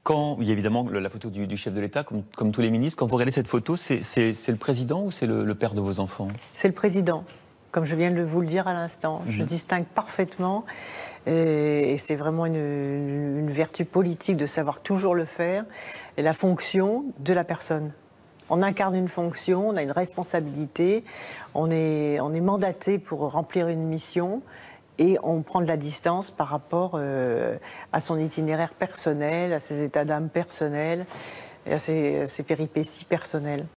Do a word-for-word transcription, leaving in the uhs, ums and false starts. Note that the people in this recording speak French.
Quand, il y a évidemment la photo du, du chef de l'État, comme, comme tous les ministres, quand vous regardez cette photo, c'est le président ou c'est le, le père de vos enfants? C'est le président. Comme je viens de vous le dire à l'instant, mmh. je distingue parfaitement, et, et c'est vraiment une, une, une vertu politique de savoir toujours le faire, et la fonction de la personne. On incarne une fonction, on a une responsabilité, on est, on est mandaté pour remplir une mission, et on prend de la distance par rapport euh, à son itinéraire personnel, à ses états d'âme personnels, et à ses, à ses péripéties personnelles.